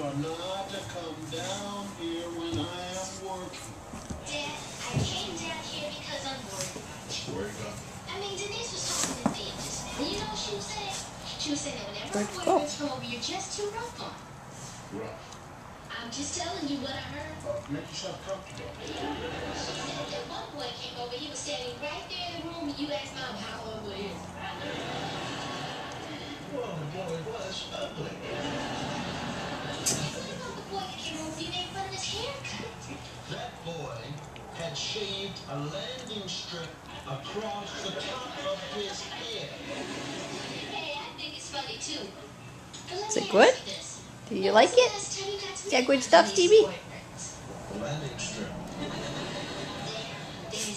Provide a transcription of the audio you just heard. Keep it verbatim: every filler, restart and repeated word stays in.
are not to come down here when I am working. Dad, I came down here because I'm worried about you. Worried about me? I mean, Denise was talking to me just now. You know what she was saying? She was saying that whenever Where'd her it go? boyfriends come over, you're just too rough on them. Rough. I'm just telling you what I heard. Uh, make yourself comfortable. She said that one boy came over, he was standing right there in the room, and you asked Mom how ugly he is. Well, the boy was ugly. What about the boy that came over, you made fun of his haircut? That boy had shaved a landing strip across the top of his head. Hey, I think it's funny too. But let Is me it good? ask you this. Do you like it? Last time you got to Yeah, meet good one of stuff, these Stevie? boyfriends? The landing strip.